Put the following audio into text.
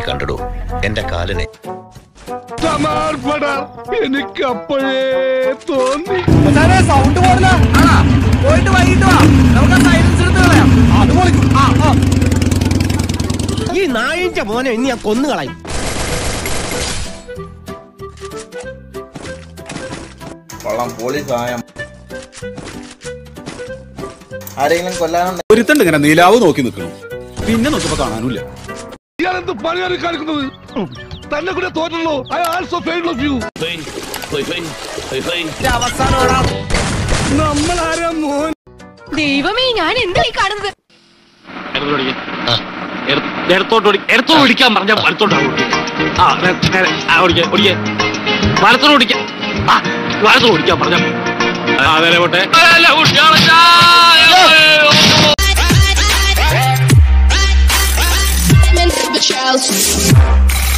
അവനെ കണ്ടിടൂ, എന്റെ കാലിനെ. എനിക്ക് അപ്പോഴേ തോന്നി. സൗണ്ട് പോയിട്ട് വൈകിട്ട് വാ, നമുക്ക് സൈലൻസ് എടുത്ത് കളയാം. ഈ നായിന്റെ മോനെ ഇനി ഞാൻ കൊന്നു കളയും. ആരെങ്കിലും കൊല്ലാനുണ്ട്. ഒരുത്തണ്ട് ഇങ്ങനെ നിലാവ് നോക്കി നിൽക്കണം, പിന്നെ നോക്കിയപ്പോ കാണാനില്ല. ഇയാളെന്ത് പണിയാണ് കാണിക്കുന്നത്? തന്നെ കൂടെ തോറ്റല്ലോ. I also failed of you. നമ്മളാരാ മോൻ? ദൈവമേ, ഞാൻ എന്തായി കാണുന്നത്? എടുത്തോട്ട് ഓടിക്കാൻ പറഞ്ഞ വലത്തോട്ടാണ് വലത്തോട് ഓടിക്കാൻ വലത്തോട് ഓടിക്കാൻ പറഞ്ഞ നേരെ പോട്ടെ. Chelsea.